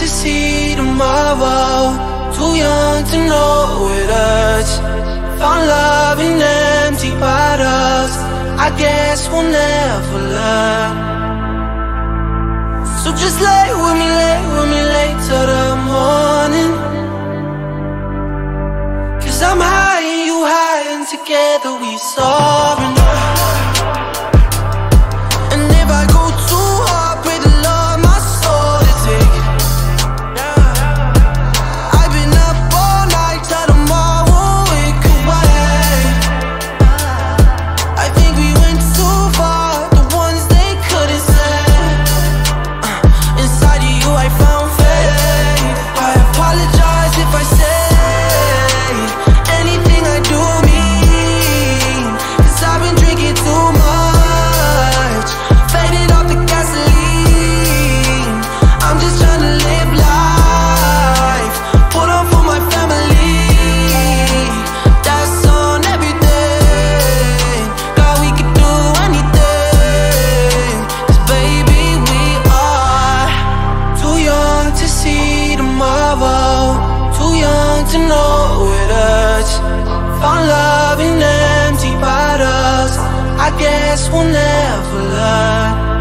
to see tomorrow, too young to know it hurts. Found love in empty bottles, I guess we'll never learn. So just lay with me late till the morning. 'Cause I'm high and you high, and together we soaring. And if I go too hard, pray the Lord my soul to take it. I've been up all night, till tomorrow it could wait. I think we went too far, the ones they couldn't say. Inside of you I found faith. I apologize if I say anything I do mean, 'cause I've been drinking too much, faded off the gasoline. I'm just trying to live life, put on for my family. That's on everything. God, we could do anything, 'cause baby we are too young to see tomorrow, too young to know it hurts. Found love in empty bottles, I guess we'll never learn.